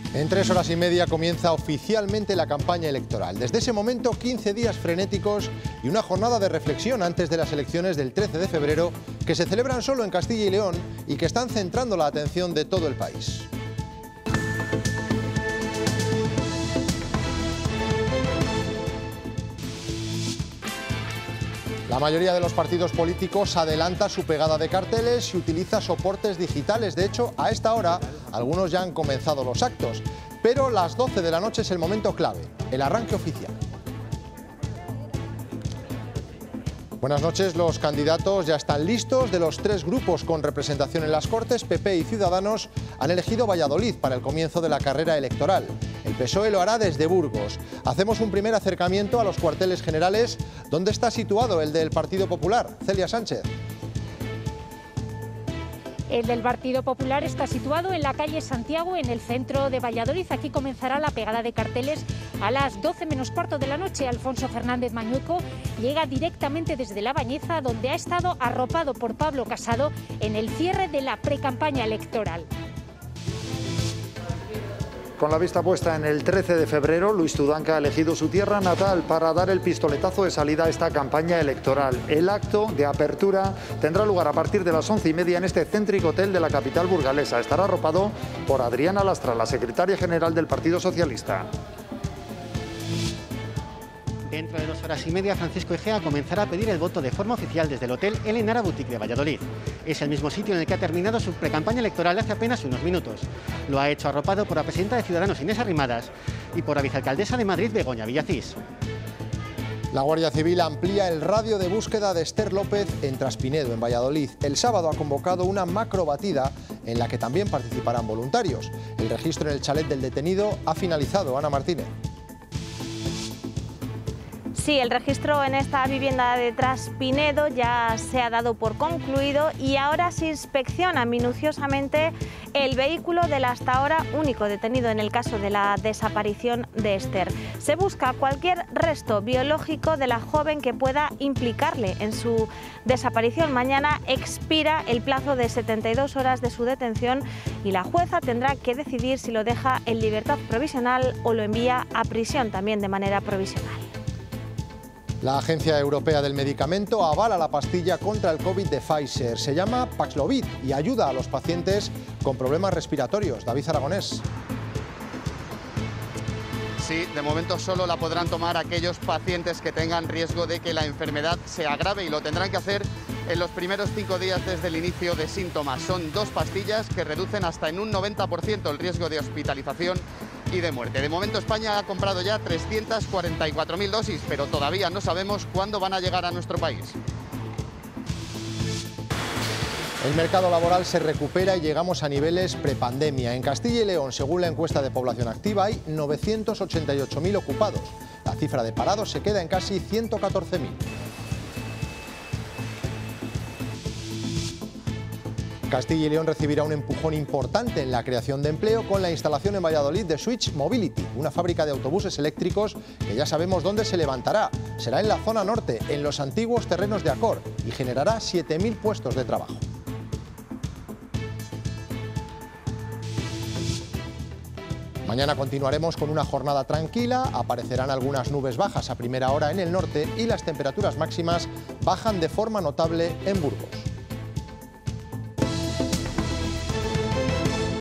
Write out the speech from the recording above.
En 3 horas y media comienza oficialmente la campaña electoral. Desde ese momento, 15 días frenéticos y una jornada de reflexión antes de las elecciones del 13 de febrero, que se celebran solo en Castilla y León y que están centrando la atención de todo el país. La mayoría de los partidos políticos adelanta su pegada de carteles y utiliza soportes digitales. De hecho, a esta hora, algunos ya han comenzado los actos. Pero las 12 de la noche es el momento clave, el arranque oficial. Buenas noches, los candidatos ya están listos. De los 3 grupos con representación en las Cortes, PP y Ciudadanos han elegido Valladolid para el comienzo de la carrera electoral. El PSOE lo hará desde Burgos. Hacemos un primer acercamiento a los cuarteles generales. ¿Dónde está situado el del Partido Popular? Celia Sánchez. El del Partido Popular está situado en la calle Santiago, en el centro de Valladolid. Aquí comenzará la pegada de carteles a las 12 menos cuarto de la noche. Alfonso Fernández Mañueco llega directamente desde La Bañeza, donde ha estado arropado por Pablo Casado en el cierre de la precampaña electoral. Con la vista puesta en el 13 de febrero, Luis Tudanca ha elegido su tierra natal para dar el pistoletazo de salida a esta campaña electoral. El acto de apertura tendrá lugar a partir de las 11:30 en este céntrico hotel de la capital burgalesa. Estará arropado por Adriana Lastra, la secretaria general del Partido Socialista. Dentro de 2 horas y media, Francisco Egea comenzará a pedir el voto de forma oficial desde el Hotel El Enara Boutique de Valladolid. Es el mismo sitio en el que ha terminado su precampaña electoral hace apenas unos minutos. Lo ha hecho arropado por la presidenta de Ciudadanos, Inés Arrimadas, y por la vicealcaldesa de Madrid, Begoña Villacís. La Guardia Civil amplía el radio de búsqueda de Esther López en Traspinedo, en Valladolid. El sábado ha convocado una macrobatida en la que también participarán voluntarios. El registro en el chalet del detenido ha finalizado. Ana Martínez. Sí, el registro en esta vivienda de Traspinedo ya se ha dado por concluido y ahora se inspecciona minuciosamente el vehículo del hasta ahora único detenido en el caso de la desaparición de Esther. Se busca cualquier resto biológico de la joven que pueda implicarle en su desaparición. Mañana expira el plazo de 72 horas de su detención y la jueza tendrá que decidir si lo deja en libertad provisional o lo envía a prisión también de manera provisional. La Agencia Europea del Medicamento avala la pastilla contra el COVID de Pfizer. Se llama Paxlovid y ayuda a los pacientes con problemas respiratorios. David Aragonés. Sí, de momento solo la podrán tomar aquellos pacientes que tengan riesgo de que la enfermedad se agrave y lo tendrán que hacer en los primeros 5 días desde el inicio de síntomas. Son 2 pastillas que reducen hasta en un 90% el riesgo de hospitalización y de muerte. De momento España ha comprado ya 344.000 dosis, pero todavía no sabemos cuándo van a llegar a nuestro país. El mercado laboral se recupera y llegamos a niveles prepandemia. En Castilla y León, según la encuesta de población activa, hay 988.000 ocupados. La cifra de parados se queda en casi 114.000. Castilla y León recibirá un empujón importante en la creación de empleo con la instalación en Valladolid de Switch Mobility, una fábrica de autobuses eléctricos que ya sabemos dónde se levantará. Será en la zona norte, en los antiguos terrenos de Acor, y generará 7.000 puestos de trabajo. Mañana continuaremos con una jornada tranquila, aparecerán algunas nubes bajas a primera hora en el norte y las temperaturas máximas bajan de forma notable en Burgos.